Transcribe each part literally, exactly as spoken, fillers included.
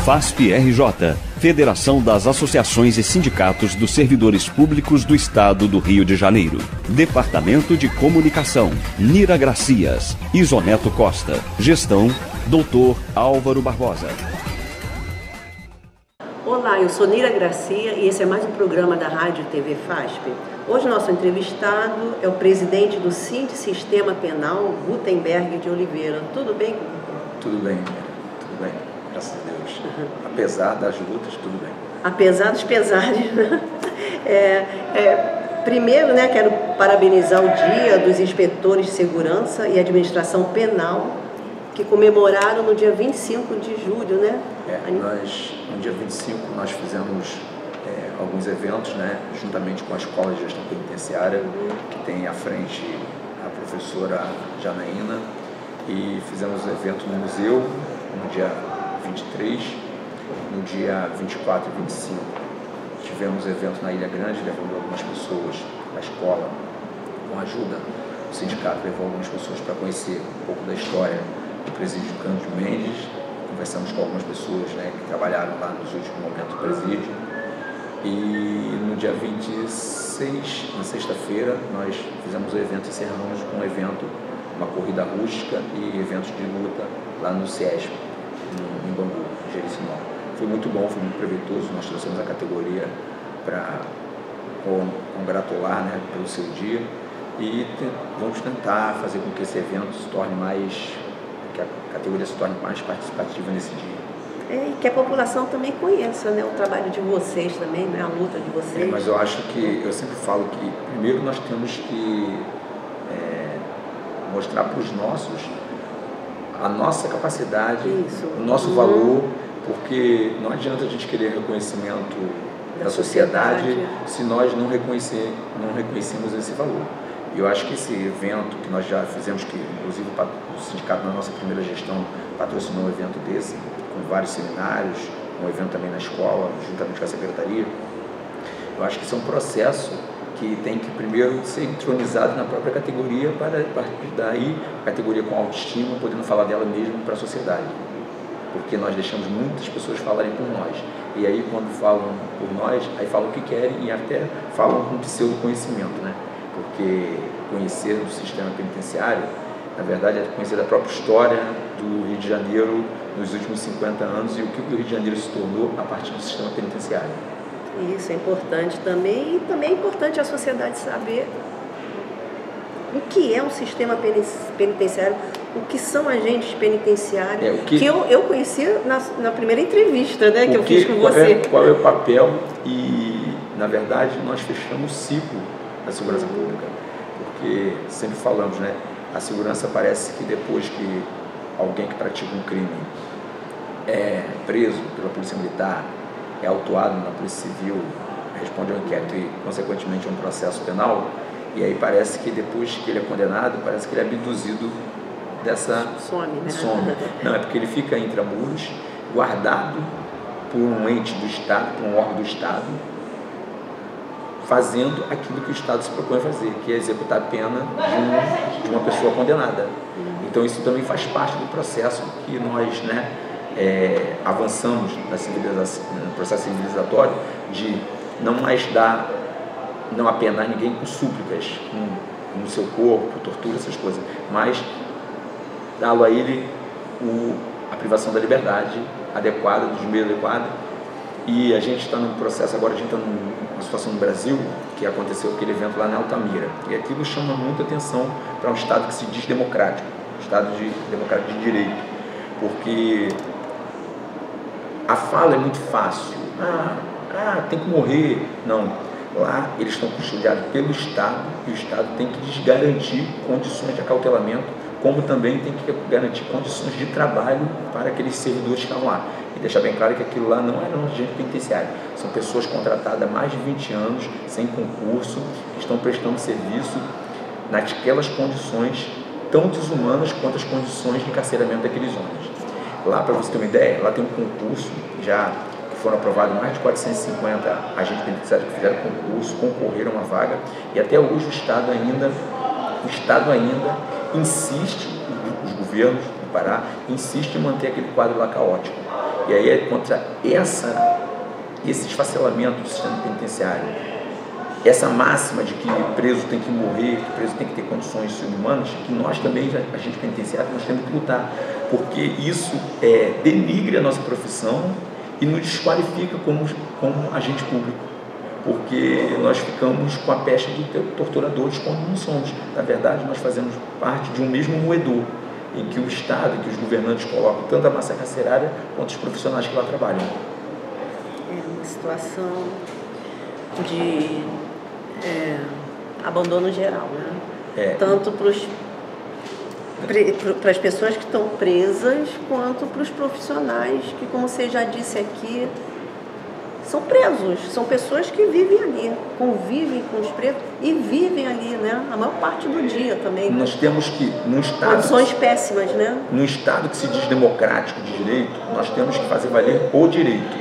FASP-R J, Federação das Associações e Sindicatos dos Servidores Públicos do Estado do Rio de Janeiro. Departamento de Comunicação, Nira Gracias, Isoneto Costa. Gestão, doutor Álvaro Barbosa. Olá, eu sou Nira Gracia e esse é mais um programa da Rádio T V FASP. Hoje nosso entrevistado é o presidente do Sind Sistema Penal, Gutenberg de Oliveira. Tudo bem? Tudo bem, tudo bem, graças a Deus. Uhum. Apesar das lutas, tudo bem. Apesar dos pesares, né? É, é, primeiro, né, quero parabenizar o Dia dos Inspetores de Segurança e Administração Penal, que comemoraram no dia vinte e cinco de julho, né? É, nós, no dia vinte e cinco, nós fizemos é, alguns eventos, né, juntamente com a Escola de Gestão Penitenciária, uhum. que tem à frente a professora Janaína, e fizemos o evento no museu, no dia vinte e três, no dia vinte e quatro e vinte e cinco. Tivemos evento na Ilha Grande, levando algumas pessoas à escola, com a ajuda do sindicato, levou algumas pessoas para conhecer um pouco da história do presídio Cândido Mendes. Conversamos com algumas pessoas, né, que trabalharam lá nos últimos momentos do presídio. E no dia vinte e seis, na sexta-feira, nós fizemos o evento, encerramos com um evento, uma corrida rústica e eventos de luta lá no CIESP, no, em Bangu, Jericinó. Foi muito bom, foi muito proveitoso. Nós trouxemos a categoria para congratular, né, pelo seu dia, e te, vamos tentar fazer com que esse evento se torne mais, que a categoria se torne mais participativa nesse dia. É, e que a população também conheça, né, o trabalho de vocês também, né, a luta de vocês. É, mas eu acho que, eu sempre falo que primeiro nós temos que é, mostrar para os nossos a nossa capacidade, Isso. o nosso uhum. valor, porque não adianta a gente querer reconhecimento da, da sociedade, sociedade se nós não, reconhecer, não reconhecemos esse valor. E eu acho que esse evento que nós já fizemos, que inclusive o sindicato na nossa primeira gestão patrocinou um evento desse, com vários seminários, um evento também na escola, juntamente com a secretaria, eu acho que isso é um processo que tem que primeiro ser entronizado na própria categoria, para a partir daí, a categoria com autoestima, podendo falar dela mesmo para a sociedade. Porque nós deixamos muitas pessoas falarem por nós. E aí, quando falam por nós, aí falam o que querem e até falam com pseudo-conhecimento, né? Porque conhecer do sistema penitenciário, na verdade, é conhecer a própria história do Rio de Janeiro nos últimos cinquenta anos e o que o Rio de Janeiro se tornou a partir do sistema penitenciário. Isso é importante também, e também é importante a sociedade saber o que é um sistema penitenciário, o que são agentes penitenciários, é, que, que eu, eu conheci na, na primeira entrevista, né, que eu que, fiz com qual você. É, qual é o papel e, na verdade, nós fechamos o ciclo da segurança uhum. pública, porque sempre falamos, né, a segurança parece que depois que alguém que pratica um crime é preso pela polícia militar, é autuado na polícia civil, responde ao inquérito e, consequentemente, a um processo penal, e aí parece que depois que ele é condenado, parece que ele é abduzido dessa... Some, né? Some. Não, é porque ele fica intramuros, guardado por um ente do Estado, por um órgão do Estado, fazendo aquilo que o Estado se propõe a fazer, que é executar a pena de, um, de uma pessoa condenada. Uhum. Então isso também faz parte do processo que nós, né, é, avançamos na civilização, no processo civilizatório, de não mais dar, não apenar ninguém com súplicas no, no seu corpo, tortura, essas coisas, mas dá-lo a ele o, a privação da liberdade adequada, dos meios adequados. E a gente está num processo, agora a gente está numa situação no Brasil, que aconteceu aquele evento lá na Altamira, e aquilo chama muita atenção para um Estado que se diz democrático, um Estado de, democrático de direito, porque a fala é muito fácil, ah, ah, tem que morrer, não, lá eles estão custodiados pelo Estado, e o Estado tem que lhes garantir condições de acautelamento, como também tem que garantir condições de trabalho para aqueles servidores que estão lá. E deixar bem claro que aquilo lá não é um agente penitenciário, são pessoas contratadas há mais de vinte anos, sem concurso, que estão prestando serviço naquelas condições tão desumanas quanto as condições de encarceramento daqueles homens. Lá, para você ter uma ideia, lá tem um concurso, já que foram aprovados mais de quatrocentos e cinquenta agentes penitenciários que fizeram concurso, concorreram a uma vaga, e até hoje o Estado ainda, o Estado ainda insiste, os governos do Pará insistem em manter aquele quadro lá caótico. E aí é contra essa, esse esfacelamento do sistema penitenciário, essa máxima de que preso tem que morrer, que preso tem que ter condições subhumanas, que nós também, agente penitenciário, nós temos que lutar, porque isso é, denigre a nossa profissão e nos desqualifica como, como agente público, porque nós ficamos com a peste de torturadores quando não somos. Na verdade, nós fazemos parte de um mesmo moedor, em que o Estado, em que os governantes colocam tanto a massa carcerária quanto os profissionais que lá trabalham. É uma situação de é, abandono geral, né? É. Tanto para as pessoas que estão presas, quanto para os profissionais que, como você já disse aqui, são presos, são pessoas que vivem ali, convivem com os presos e vivem ali, né? A maior parte do dia também. Nós temos que, num Estado... Condições péssimas, né? Num Estado que se diz democrático de direito, nós temos que fazer valer o direito.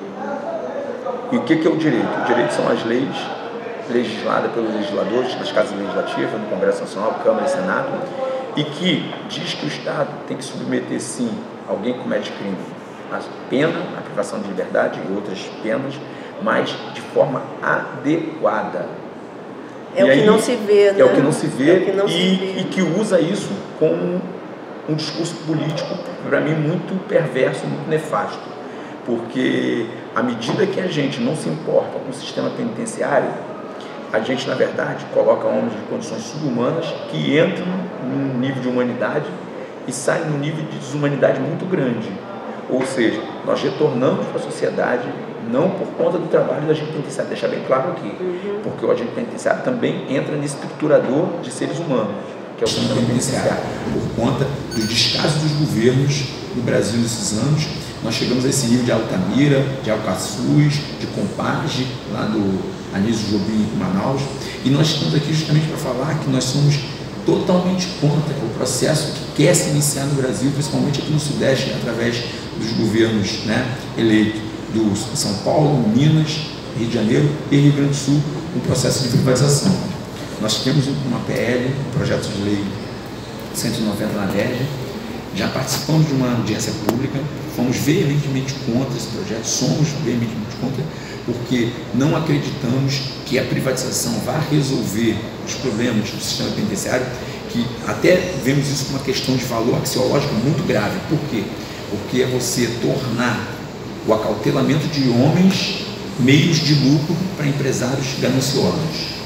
E o que é o direito? O direito são as leis legisladas pelos legisladores das casas legislativas, no Congresso Nacional, Câmara e Senado, e que diz que o Estado tem que submeter, sim, alguém que comete crime, a pena, a privação de liberdade e outras penas, mas de forma adequada. É e o que aí, não se vê, né? É o que não se vê, é o que não e, se vê. E que usa isso como um discurso político, para mim, muito perverso, muito nefasto. Porque à medida que a gente não se importa com o sistema penitenciário, a gente, na verdade, coloca homens em condições subhumanas que entram num nível de humanidade e saem num nível de desumanidade muito grande. Ou seja, nós retornamos para a sociedade não por conta do trabalho do agente penitenciário, deixar bem claro aqui, uhum. porque o agente penitenciário também entra nesse triturador de seres humanos, que é o sistema penitenciário. Por conta do descaso dos governos no Brasil nesses anos, nós chegamos a esse nível de Altamira, de Alcaçuz, de Compage, lá do Anísio Jobim em Manaus, e nós estamos aqui justamente para falar que nós somos totalmente contra o processo que quer se iniciar no Brasil, principalmente aqui no Sudeste, através dos governos, né, eleitos do São Paulo, Minas, Rio de Janeiro e Rio Grande do Sul, um processo de privatização. Nós temos uma P L, um projeto de lei cento e noventa na D E R, já participamos de uma audiência pública, fomos veementemente contra esse projeto, somos veementemente contra, porque não acreditamos que a privatização vá resolver os problemas do sistema penitenciário, que até vemos isso como uma questão de valor axiológico muito grave. Por quê? Porque é você tornar o acautelamento de homens meios de lucro para empresários gananciosos.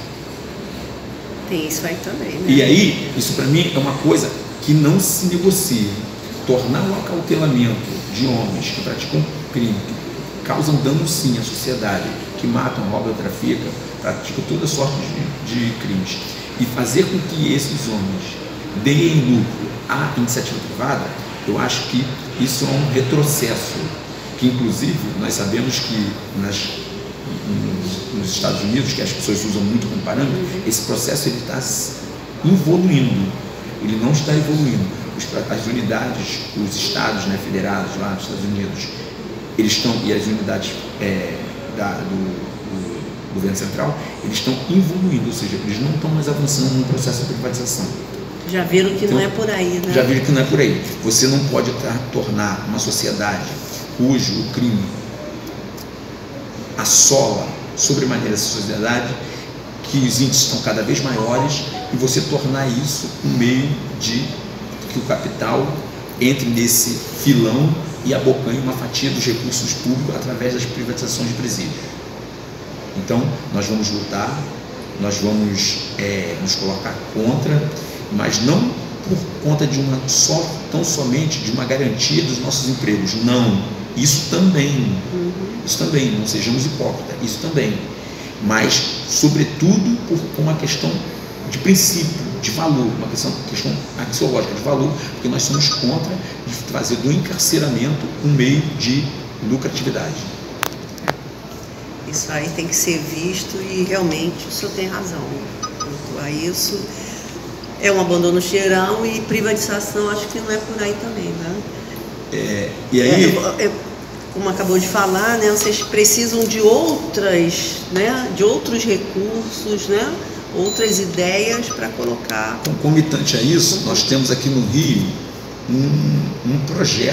Tem isso aí também, né? E aí, isso para mim é uma coisa que não se negocia. Tornar o acautelamento de homens que praticam crime, que causam dano sim à sociedade, que matam, roubam, traficam, praticam toda sorte de, de crimes, e fazer com que esses homens deem lucro à iniciativa privada, eu acho que isso é um retrocesso, que inclusive nós sabemos que nas, nos, nos Estados Unidos, que as pessoas usam muito como parâmetro, esse processo está evoluindo, ele não está evoluindo. As unidades, os estados, né, federados lá nos Estados Unidos, eles estão, e as unidades é, da, do, do governo central, eles estão evoluindo, ou seja, eles não estão mais avançando no processo de privatização. Já viram que então, não é por aí, né? Já viram que não é por aí. Você não pode tornar uma sociedade cujo o crime assola sobremaneira essa sociedade, que os índices estão cada vez maiores, e você tornar isso um meio de que o capital entre nesse filão e abocanhe uma fatia dos recursos públicos através das privatizações de presídios. Então, nós vamos lutar, nós vamos é, nos colocar contra, mas não por conta de uma só, tão somente de uma garantia dos nossos empregos. Não, isso também, isso também, não sejamos hipócritas, isso também. Mas, sobretudo, por uma questão de princípio, de valor, uma questão, questão axiológica de valor, porque nós somos contra de trazer do encarceramento um meio de lucratividade. Isso aí tem que ser visto e realmente o senhor tem razão. Quanto a isso, é um abandono geral e privatização acho que não é por aí também, né? É, e aí... É, é, como acabou de falar, né, vocês precisam de outras, né, de outros recursos, né, outras ideias para colocar. Concomitante a isso, nós temos aqui no Rio um, um projeto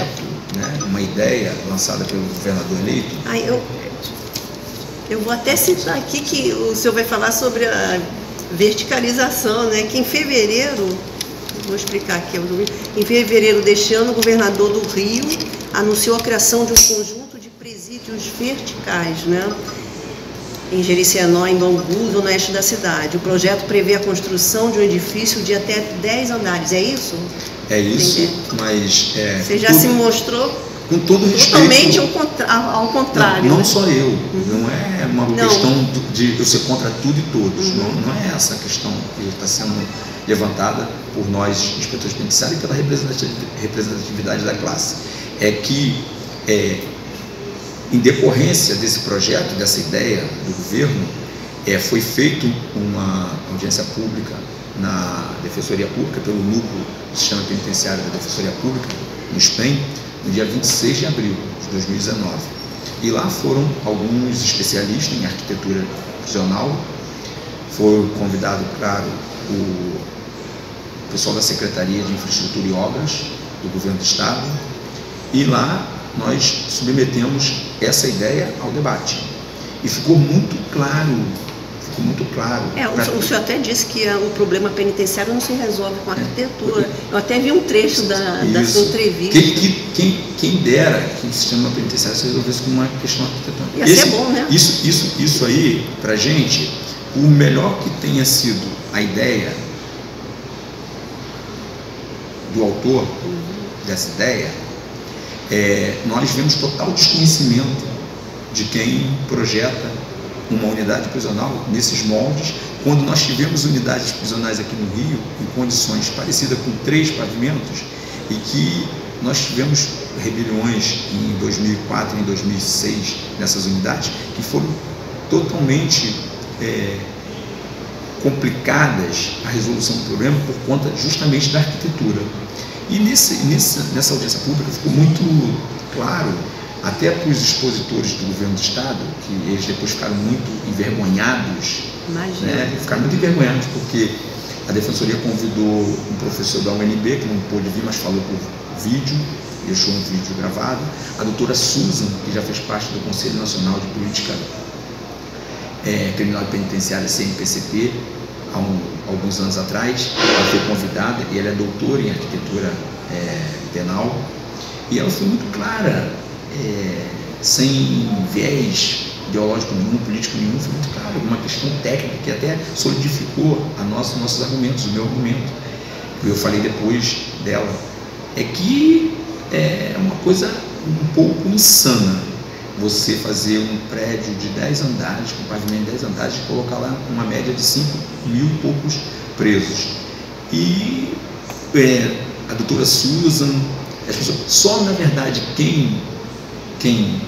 né, uma ideia lançada pelo governador eleito. Ah, eu, eu vou até citar aqui que o senhor vai falar sobre a verticalização, né, que em fevereiro, vou explicar aqui, em fevereiro deste ano, o governador do Rio anunciou a criação de um conjunto de presídios verticais, né, em Jericinó, em Bangu, no oeste da cidade. O projeto prevê a construção de um edifício de até dez andares, é isso? É isso, Entendi. mas... É, Você já tudo, se mostrou com todo totalmente respeito, ao, ao contrário. Não, não só eu, uhum. não é uma não. questão de eu ser contra tudo e todos, uhum. não, não é essa a questão que está sendo levantada por nós, inspetores penitenciários, e pela representatividade da classe. É que... É, em decorrência desse projeto, dessa ideia do governo, é, foi feita uma audiência pública na Defensoria Pública, pelo núcleo do Sistema Penitenciário da Defensoria Pública, no S P E M, no dia vinte e seis de abril de dois mil e dezenove. E lá foram alguns especialistas em arquitetura prisional, foi convidado, claro, o pessoal da Secretaria de Infraestrutura e Obras do Governo do Estado, e lá nós submetemos essa ideia ao debate. E ficou muito claro, ficou muito claro. É, o, pra... o senhor até disse que o problema penitenciário não se resolve com a arquitetura. Eu até vi um trecho da, da sua entrevista. Quem, quem, quem dera que o sistema penitenciário se resolvesse com uma questão arquitetônica. Ia ser bom, né? Isso, isso, isso aí, pra gente, o melhor que tenha sido a ideia do autor uhum. dessa ideia, É, nós vemos total desconhecimento de quem projeta uma unidade prisional nesses moldes, quando nós tivemos unidades prisionais aqui no Rio em condições parecidas com três pavimentos, e que nós tivemos rebeliões em dois mil e quatro e em dois mil e seis nessas unidades que foram totalmente é, complicadas a resolução do problema por conta justamente da arquitetura. E nesse, nessa, nessa audiência pública ficou muito claro, até para os expositores do governo do Estado, que eles depois ficaram muito envergonhados, né? ficaram muito envergonhados porque a Defensoria convidou um professor da U N B, que não pôde vir, mas falou por vídeo, deixou um vídeo gravado, a doutora Susan, que já fez parte do Conselho Nacional de Política é, Criminal e Penitenciária, C N P C P, há um, alguns anos atrás, ela foi convidada, e ela é doutora em arquitetura é, penal, e ela foi muito clara, é, sem viés ideológico nenhum, político nenhum, foi muito clara, uma questão técnica que até solidificou a nossa, nossos argumentos, o meu argumento, que eu falei depois dela, é que é uma coisa um pouco insana você fazer um prédio de dez andares, com pavimento de dez andares, e colocar lá uma média de cinco mil e poucos presos. E é, a doutora Susan, as pessoas, só na verdade quem, quem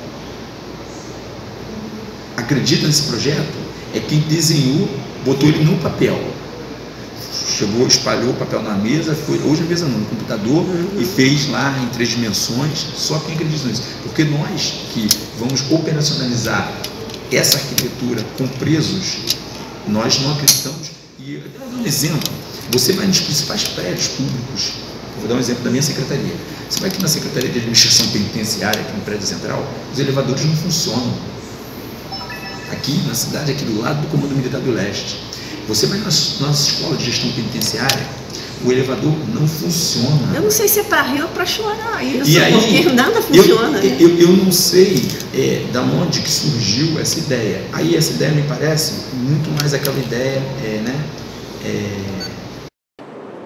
acredita nesse projeto é quem desenhou, botou ele no papel. Chegou, espalhou o papel na mesa, foi, hoje a mesa não, no computador, uhum. e fez lá em três dimensões, só quem acredita nisso. Porque nós que vamos operacionalizar essa arquitetura com presos, nós não acreditamos. E eu vou dar um exemplo, você vai nos principais prédios públicos, eu vou dar um exemplo da minha secretaria. Você vai aqui na Secretaria de Administração Penitenciária, aqui no prédio central, os elevadores não funcionam. Aqui na cidade, aqui do lado do Comando Militar do Leste. Você vai na nossa escola de gestão penitenciária, o elevador não funciona. Eu não sei se é para rir ou para chorar isso, e aí, porque nada funciona. Eu, né? eu, eu não sei é, da onde que surgiu essa ideia. Aí essa ideia me parece muito mais aquela ideia, é, né, é,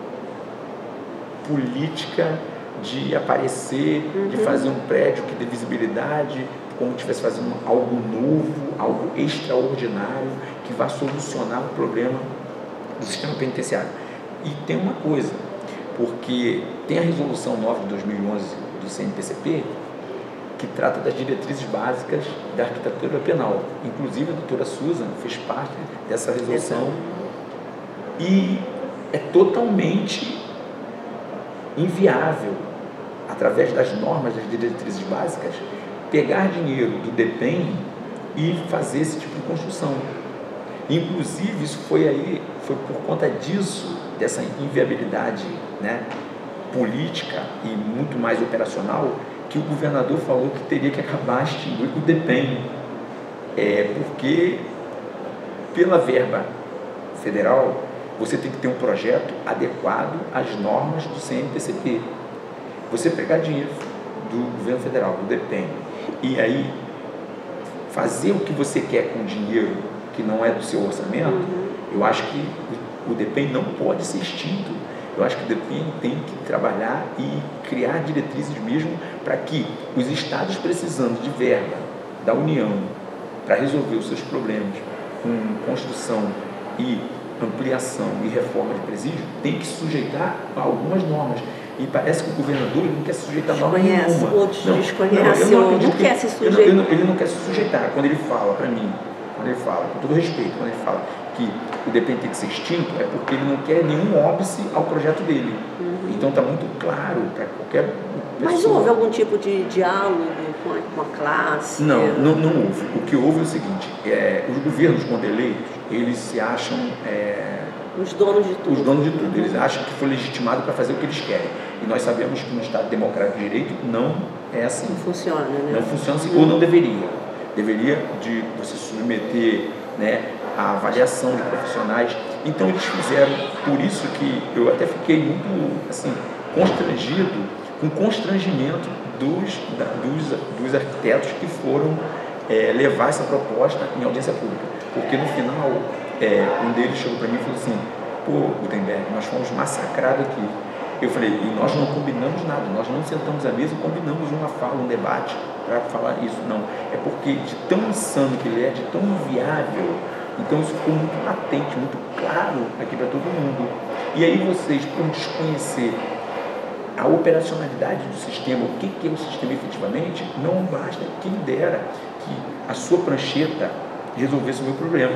política de aparecer, uhum. de fazer um prédio que dê visibilidade, como se estivesse fazendo algo novo, algo extraordinário, que vai solucionar o problema do sistema penitenciário. E tem uma coisa, porque tem a resolução nove de dois mil e onze do C N P C P, que trata das diretrizes básicas da arquitetura penal. Inclusive a doutora Susan fez parte dessa resolução. E é totalmente inviável, através das normas, das diretrizes básicas, pegar dinheiro do DEPEN e fazer esse tipo de construção. Inclusive, isso foi aí, foi por conta disso, dessa inviabilidade, né, política e muito mais operacional, que o governador falou que teria que acabar extinguir o DEPEN, é, porque pela verba federal você tem que ter um projeto adequado às normas do C N P C P. Você pegar dinheiro do governo federal, do DEPEN, e aí fazer o que você quer com o dinheiro que não é do seu orçamento, uhum. eu acho que o DEPEN não pode ser extinto. Eu acho que o DEPEN tem que trabalhar e criar diretrizes mesmo para que os estados precisando de verba da União para resolver os seus problemas com construção e ampliação e reforma de presídio, tem que sujeitar a algumas normas. E parece que o governador ele não quer se sujeitar a norma nenhuma. Outros não, desconhece, não, não, não que, quer se sujeitar. Ele não, ele não quer se sujeitar. Quando ele fala para mim, quando ele fala, com todo respeito, quando ele fala que o DEPEN tem que ser extinto, é porque ele não quer nenhum óbice ao projeto dele. Uhum. Então está muito claro para qualquer pessoa. Mas houve algum tipo de diálogo com a, com a classe? Não, não, não houve. O que houve é o seguinte, é, os governos, quando eleitos, eles se acham... É, os donos de tudo. Os donos de tudo. Eles acham que foi legitimado para fazer o que eles querem. E nós sabemos que no Estado Democrático de Direito não é assim. Não funciona, né? Não funciona assim, ou não deveria. Deveria de você submeter, né, a avaliação de profissionais. Então eles fizeram, por isso que eu até fiquei muito assim, constrangido, com constrangimento dos, da, dos, dos arquitetos que foram é, levar essa proposta em audiência pública. Porque no final, é, um deles chegou para mim e falou assim, pô, Gutenberg, nós fomos massacrados aqui. Eu falei, e nós não combinamos nada, nós não sentamos à mesa e combinamos uma fala, um debate para falar isso, não. É porque de tão insano que ele é, de tão inviável, então isso ficou muito latente, muito claro aqui para todo mundo. E aí vocês, por desconhecer a operacionalidade do sistema, o que, que é o sistema efetivamente, não basta, quem dera que a sua prancheta resolvesse o meu problema.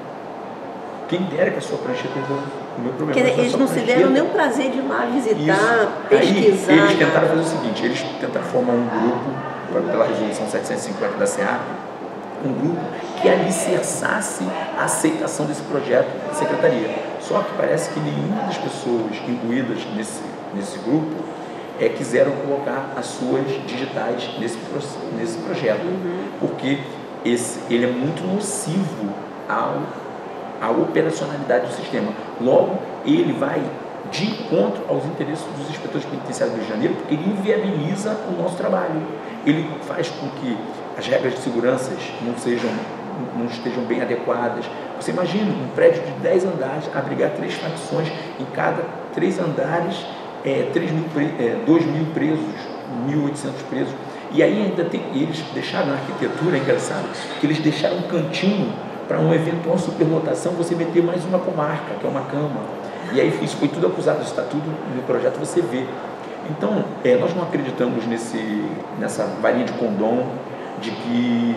Quem dera que a sua prancheta resolvesse o meu problema. Porque eles não prancheta, se deram nem o prazer de ir lá visitar, isso. pesquisar. Aí, eles tentaram fazer o seguinte, eles tentaram formar um grupo, pela resolução setecentos e cinquenta da C E A P, um grupo que alicerçasse a aceitação desse projeto da Secretaria. Só que parece que nenhuma das pessoas incluídas nesse, nesse grupo é, quiseram colocar as suas digitais nesse, nesse projeto, uhum. porque esse, ele é muito nocivo ao, à operacionalidade do sistema. Logo, ele vai de encontro aos interesses dos inspetores penitenciários do Rio de Janeiro, porque ele inviabiliza o nosso trabalho. Ele faz com que as regras de segurança não, sejam, não estejam bem adequadas. Você imagina um prédio de dez andares abrigar três facções, em cada três andares, é, três mil, é, dois mil presos, mil e oitocentos presos. E aí ainda tem, eles deixaram na arquitetura, é engraçado, que eles deixaram um cantinho para uma eventual superlotação, você meter mais uma comarca, que é uma cama. E aí isso foi tudo acusado, isso está tudo no projeto, você vê. Então, é, nós não acreditamos nesse, nessa varinha de condom, de que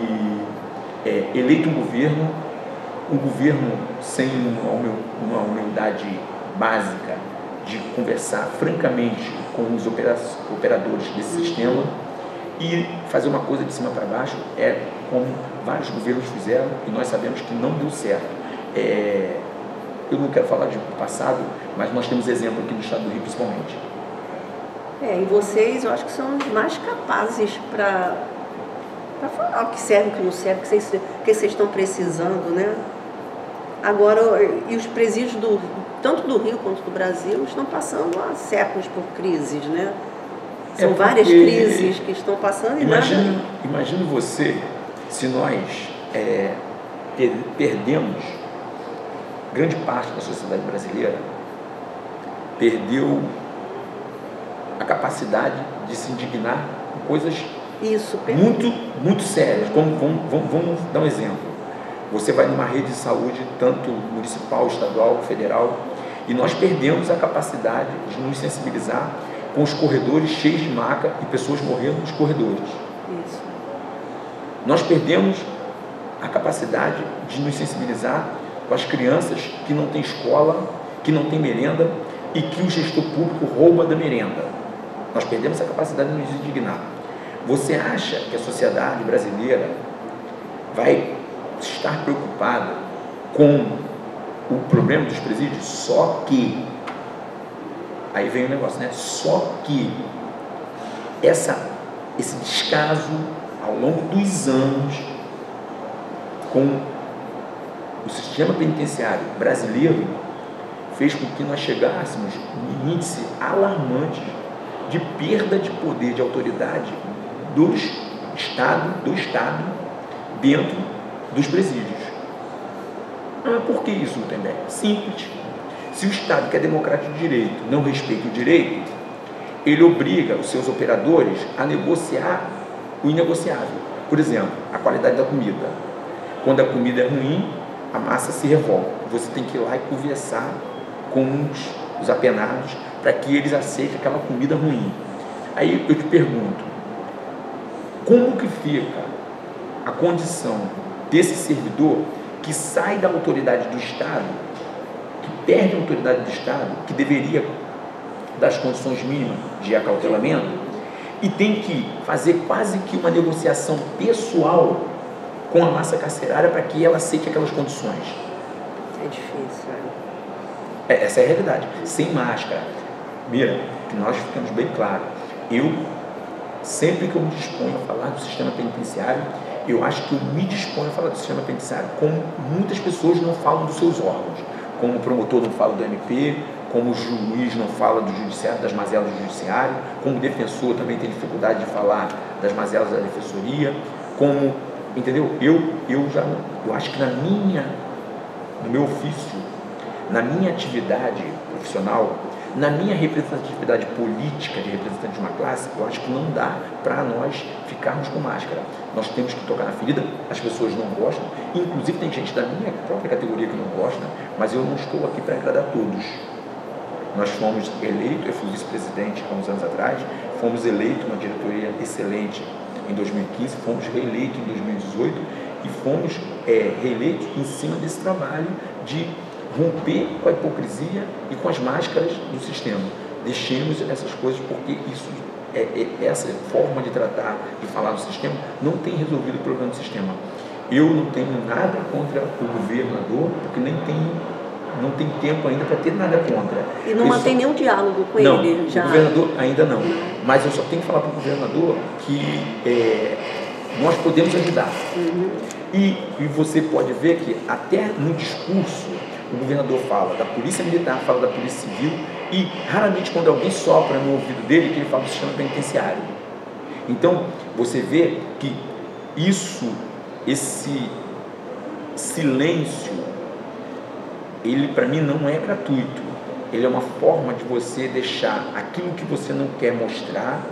é, eleito um governo, um governo sem uma humildade básica de conversar francamente com os operadores desse sistema e fazer uma coisa de cima para baixo, é como vários governos fizeram e nós sabemos que não deu certo. É, eu não quero falar de passado, mas nós temos exemplo aqui no estado do Rio principalmente. É, e vocês, eu acho que são os mais capazes para para falar o que serve, o que não serve, o que vocês, o que vocês estão precisando, né? Agora, e os presídios, do, tanto do Rio quanto do Brasil, estão passando há séculos por crises, né? São é várias crises que estão passando e imagine, nada... Imagine você, se nós é, per, perdemos grande parte da sociedade brasileira, perdeu a capacidade de se indignar com coisas Isso, muito, muito sérias. Como, vamos, vamos, vamos dar um exemplo. Você vai numa rede de saúde, tanto municipal, estadual, federal, e nós perdemos a capacidade de nos sensibilizar com os corredores cheios de maca e pessoas morrendo nos corredores. Isso. Nós perdemos a capacidade de nos sensibilizar com as crianças que não têm escola, que não têm merenda e que o gestor público rouba da merenda. Nós perdemos a capacidade de nos indignar. Você acha que a sociedade brasileira vai estar preocupada com o problema dos presídios? Só que Aí vem o negócio, né? Só que essa, esse descaso ao longo dos anos com o sistema penitenciário brasileiro fez com que nós chegássemos num índice alarmante de perda de poder de autoridade dos Estado, do Estado dentro dos presídios. Ah, por que isso, Gutenberg? Simples. Se o Estado, que é democrático de direito, não respeita o direito, ele obriga os seus operadores a negociar o inegociável. Por exemplo, a qualidade da comida. Quando a comida é ruim, a massa se revolta. Você tem que ir lá e conversar com os, os apenados para que eles aceitem aquela comida ruim. Aí eu te pergunto, como que fica a condição desse servidor que sai da autoridade do Estado, que perde a autoridade do Estado, que deveria dar as condições mínimas de acautelamento, e tem que fazer quase que uma negociação pessoal com a massa carcerária para que ela aceite aquelas condições? É difícil, é. É, essa é a realidade. Sem máscara. Mira, que nós ficamos bem claros. Eu, sempre que eu me disponho a falar do sistema penitenciário, eu acho que eu me disponho a falar do sistema penitenciário como muitas pessoas não falam dos seus órgãos. Como o promotor não fala do M P, como o juiz não fala do judiciário, das mazelas do judiciário, como o defensor também tem dificuldade de falar das mazelas da defensoria, como, entendeu? Eu, eu já, eu acho que na minha, no meu ofício, na minha atividade profissional, na minha representatividade política de representante de uma classe, eu acho que não dá para nós ficarmos com máscara. Nós temos que tocar na ferida, as pessoas não gostam, inclusive tem gente da minha própria categoria que não gosta, mas eu não estou aqui para agradar todos. Nós fomos eleitos, eu fui vice-presidente há uns anos atrás, fomos eleitos uma diretoria excelente em dois mil e quinze, fomos reeleitos em dois mil e dezoito e fomos é, reeleitos em cima desse trabalho de romper com a hipocrisia e com as máscaras do sistema. Deixemos essas coisas porque isso, é, é, essa forma de tratar e falar do sistema não tem resolvido o problema do sistema. Eu não tenho nada contra o governador, porque nem tem, não tem tempo ainda para ter nada contra. E não eu mantém só... nenhum diálogo com não, ele? Já... o governador ainda não. Mas eu só tenho que falar para o governador que é, nós podemos ajudar. Uhum. E, e você pode ver que até no discurso o governador fala da polícia militar, fala da polícia civil e raramente quando alguém sopra no ouvido dele que ele fala do sistema penitenciário. Então você vê que isso, esse silêncio, ele para mim não é gratuito. Ele é uma forma de você deixar aquilo que você não quer mostrar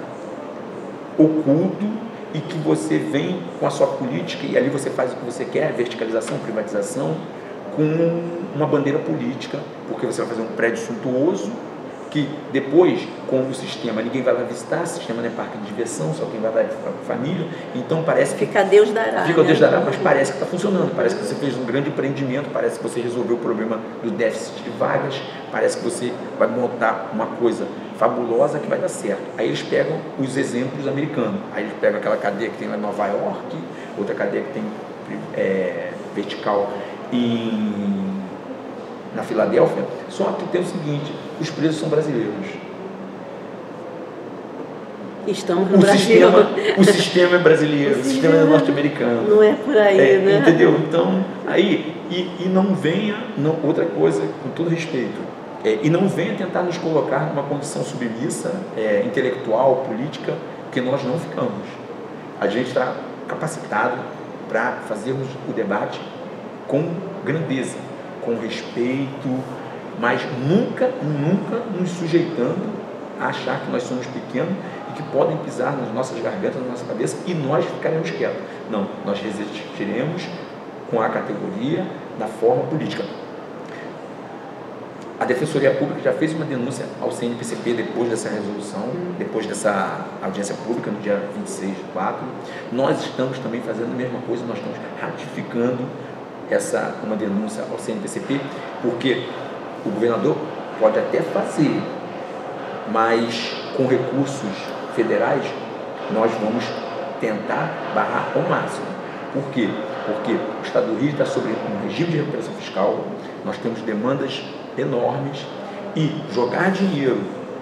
oculto e que você vem com a sua política e ali você faz o que você quer, verticalização, privatização, com uma bandeira política, porque você vai fazer um prédio suntuoso que depois, com o sistema, ninguém vai lá visitar, o sistema não é parque de diversão, só quem vai lá é família, então parece que... Fica Deus dará. Fica né? Deus dará, mas parece que está funcionando, parece que você fez um grande empreendimento, parece que você resolveu o problema do déficit de vagas, parece que você vai montar uma coisa fabulosa que vai dar certo. Aí eles pegam os exemplos americanos, aí eles pegam aquela cadeia que tem lá em Nova York, outra cadeia que tem é, vertical em, na Filadélfia, só que tem o seguinte, os presos são brasileiros. Estamos no o Brasil. Sistema, o sistema é brasileiro, o, o sistema é norte-americano. Não é por aí, é, né? Entendeu? Então, aí, e, e não venha, não, outra coisa, com todo respeito, é, e não venha tentar nos colocar numa condição submissa, é, intelectual, política, que nós não ficamos. A gente está capacitado para fazermos o debate com grandeza, com respeito, mas nunca, nunca nos sujeitando a achar que nós somos pequenos e que podem pisar nas nossas gargantas, na nossa cabeça e nós ficaremos quietos. Não, nós resistiremos com a categoria na forma política. A Defensoria Pública já fez uma denúncia ao C N P C P depois dessa resolução, depois dessa audiência pública no dia vinte e seis de quatro. Nós estamos também fazendo a mesma coisa, nós estamos ratificando essa, uma denúncia ao C N P C P, porque o governador pode até fazer, mas com recursos federais nós vamos tentar barrar ao máximo. Por quê? Porque o Estado do Rio está sobre um regime de recuperação fiscal, nós temos demandas enormes e jogar dinheiro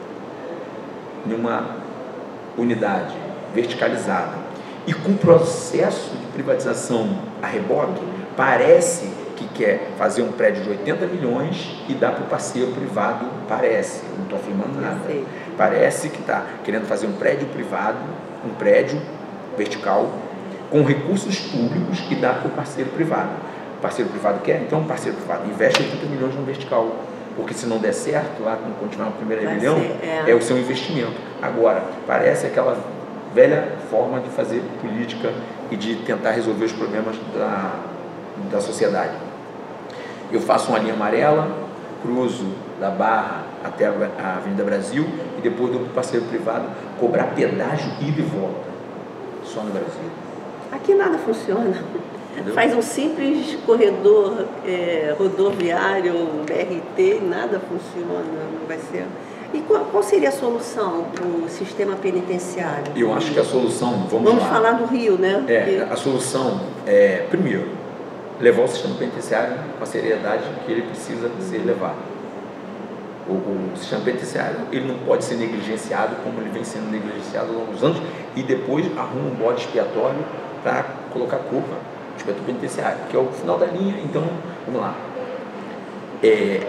numa unidade verticalizada e com processo de privatização a reboque, parece que quer fazer um prédio de oitenta milhões e dá para o parceiro privado, parece, não estou afirmando nada, parece que está querendo fazer um prédio privado, um prédio vertical, com recursos públicos e dá para o parceiro privado. O parceiro privado quer, então o parceiro privado investe oitenta milhões no vertical, porque se não der certo, lá quando continuar a primeira rebelião, é. é o seu investimento. Agora, parece aquela velha forma de fazer política e de tentar resolver os problemas da, da sociedade. Eu faço uma linha amarela, cruzo da Barra até a Avenida Brasil e depois dou para o parceiro privado cobrar pedágio ida e volta, só no Brasil. Aqui nada funciona. Entendeu? Faz um simples corredor é, rodoviário, B R T, nada funciona, não vai ser. E qual, qual seria a solução para o sistema penitenciário? Eu acho que a solução, vamos, vamos lá. falar do Rio, né? É, a solução é, primeiro, levar o sistema penitenciário com a seriedade que ele precisa uhum. ser levado. O, o sistema penitenciário, ele não pode ser negligenciado como ele vem sendo negligenciado ao longo dos anos e depois arruma um bode expiatório para colocar culpa no inspetor penitenciário, que é o final da linha. Então, vamos lá. É,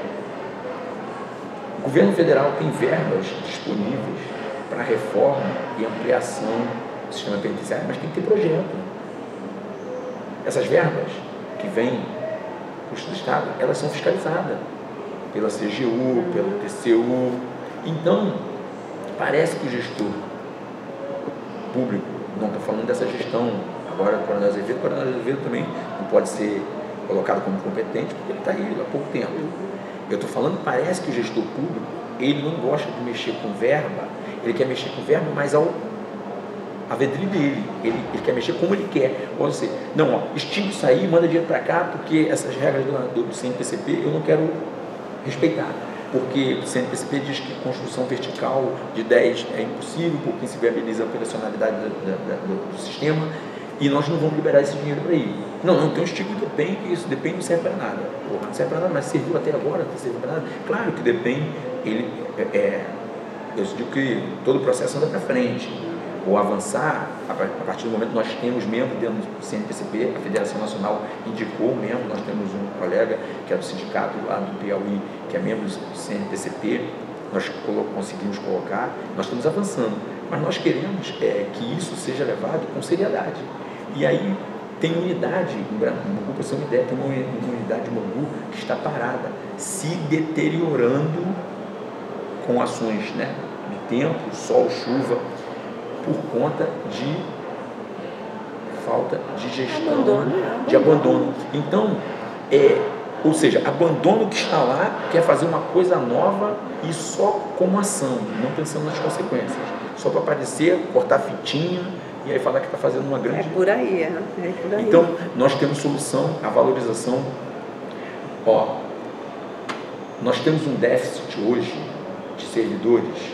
o governo federal tem verbas disponíveis para reforma e ampliação do sistema penitenciário, mas tem que ter projeto. Essas verbas que vêm do custo do Estado, elas são fiscalizadas pela C G U, pelo T C U. Então, parece que o gestor público, não estou falando dessa gestão agora do Coronel Azevedo, o Coronel Azevedo também não pode ser colocado como competente, porque ele está aí há pouco tempo. Eu estou falando, parece que o gestor público, ele não gosta de mexer com verba, ele quer mexer com verba, mas ao a vedrilha dele, ele, ele quer mexer como ele quer. Ou seja, não, ó, extingue isso aí, manda dinheiro para cá, porque essas regras do, do C N P C P eu não quero respeitar. Porque o C N P C P diz que construção vertical de dez é impossível, porque se viabiliza a operacionalidade do, do, do sistema, e nós não vamos liberar esse dinheiro para ele. Não, não, tem um estigma que depende, que isso depende não serve para nada. Porra, não serve para nada, mas serviu até agora, não serve para nada. Claro que depende, ele, é, é, eu digo que todo o processo anda para frente. Ou avançar, a partir do momento que nós temos membros dentro do C N P C P, a Federação Nacional indicou membro, nós temos um colega que é do sindicato lá do Piauí, que é membro do C N P C P, nós conseguimos colocar, nós estamos avançando, mas nós queremos é, que isso seja levado com seriedade. E aí tem unidade, em Bangu, para você ter uma ideia, tem uma unidade em Bangu que está parada, se deteriorando com ações, né, de tempo, sol, chuva, por conta de falta de gestão, abandono, de abandono. Então, é, ou seja, abandono que está lá, quer fazer uma coisa nova e só como ação, não pensando nas consequências. Só para aparecer, cortar fitinha e aí falar que está fazendo uma grande... É por aí, é, é por aí. Então, nós temos solução, a valorização. Ó, nós temos um déficit hoje de servidores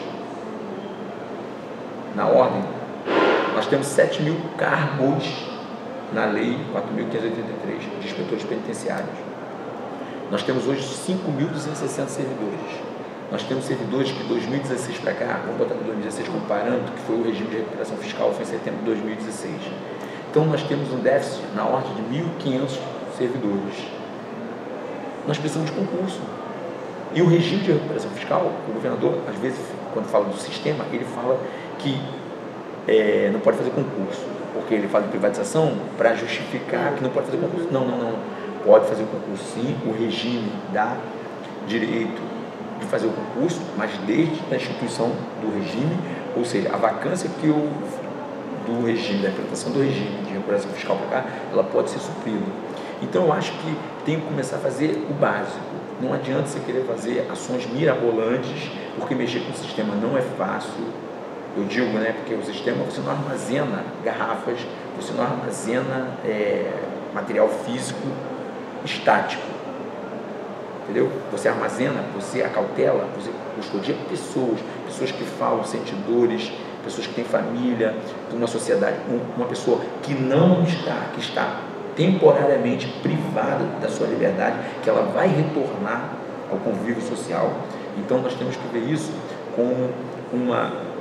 na ordem, nós temos sete mil cargos na lei quatro mil quinhentos e oitenta e três de inspetores penitenciários. Nós temos hoje cinco mil duzentos e sessenta servidores. Nós temos servidores que de dois mil e dezesseis para cá, vamos botar de dois mil e dezesseis como parâmetro, que foi o regime de recuperação fiscal, foi em setembro de dois mil e dezesseis. Então nós temos um déficit na ordem de mil e quinhentos servidores. Nós precisamos de concurso. E o regime de recuperação fiscal, o governador, às vezes, quando fala do sistema, ele fala que é, não pode fazer concurso, porque ele fala de privatização para justificar que não pode fazer concurso. Não, não, não. Pode fazer o concurso sim, o regime dá direito de fazer o concurso, mas desde a instituição do regime, ou seja, a vacância que o, do regime, da implantação do regime de recuperação fiscal para cá, ela pode ser suprida. Então eu acho que tem que começar a fazer o básico. Não adianta você querer fazer ações mirabolantes, porque mexer com o sistema não é fácil. Eu digo, né, porque o sistema, você não armazena garrafas, você não armazena é, material físico estático, entendeu? Você armazena, você acautela, você custodia pessoas, pessoas que falam, sentidores, pessoas que têm família, uma sociedade, uma pessoa que não está, que está temporariamente privada da sua liberdade, que ela vai retornar ao convívio social. Então nós temos que ver isso como uma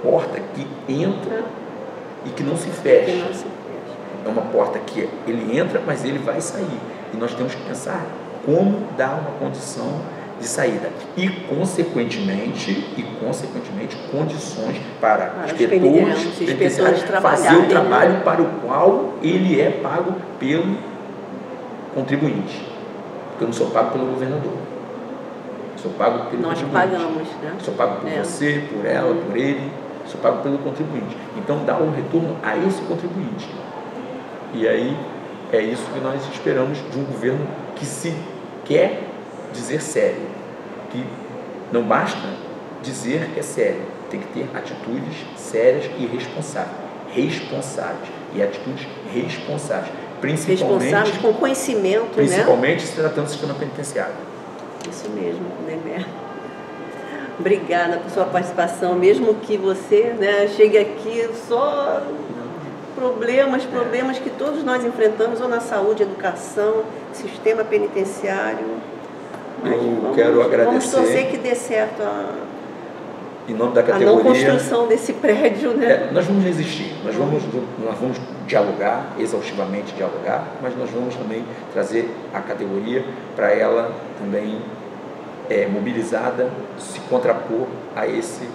porta que entra e que não se fecha. Que não se fecha. É uma porta que ele entra, mas ele vai sair. E nós temos que pensar como dar uma condição de saída. E, consequentemente, e, consequentemente condições para, para inspetores, os inspetores fazer o trabalho, né, para o qual ele é pago pelo contribuinte. Porque eu não sou pago pelo governador. Eu sou pago pelo Nós contribuinte. pagamos, né? Sou pago por é. você, por ela, por ele. Sou pago pelo contribuinte. Então, dá um retorno a esse contribuinte. E aí, é isso que nós esperamos de um governo que se quer dizer sério. Que não basta dizer que é sério. Tem que ter atitudes sérias e responsáveis. Responsáveis. E atitudes responsáveis. Principalmente, responsáveis com conhecimento, principalmente, né? se tratando do sistema penitenciário. Isso mesmo, Nemer. Obrigada por sua participação, mesmo que você, né, chegue aqui só problemas, problemas que todos nós enfrentamos, ou na saúde, educação, sistema penitenciário. Mas eu vamos, quero agradecer. Vamos torcer que dê certo a, em nome da categoria, a não construção desse prédio, né? É, nós vamos resistir, nós vamos, nós vamos dialogar, exaustivamente dialogar, mas nós vamos também trazer a categoria para ela também é, mobilizada, se contrapor a esse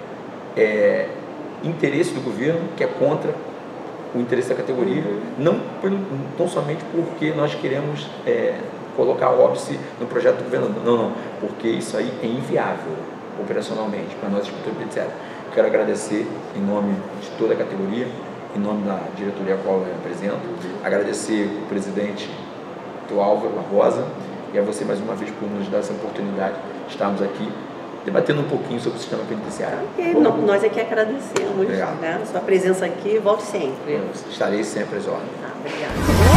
é, interesse do governo que é contra o interesse da categoria, uhum. não, não somente porque nós queremos é, colocar o óbice no projeto do governador, não, não, porque isso aí é inviável operacionalmente para nós, inspetores penitenciários. Quero agradecer em nome de toda a categoria, em nome da diretoria a qual eu represento, agradecer o presidente do Álvaro Barbosa e a você mais uma vez por nos dar essa oportunidade de estarmos aqui debatendo um pouquinho sobre o sistema penitenciário. Okay, não, nós é que agradecemos, né, sua presença aqui. Volte sempre. Eu estarei sempre às ordens. Ah, obrigada.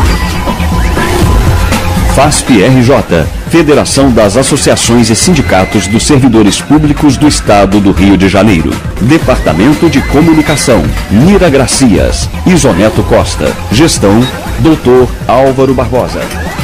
FASP-R J, Federação das Associações e Sindicatos dos Servidores Públicos do Estado do Rio de Janeiro. Departamento de Comunicação, Nira Gracias, Isoneto Costa. Gestão, doutor Álvaro Barbosa.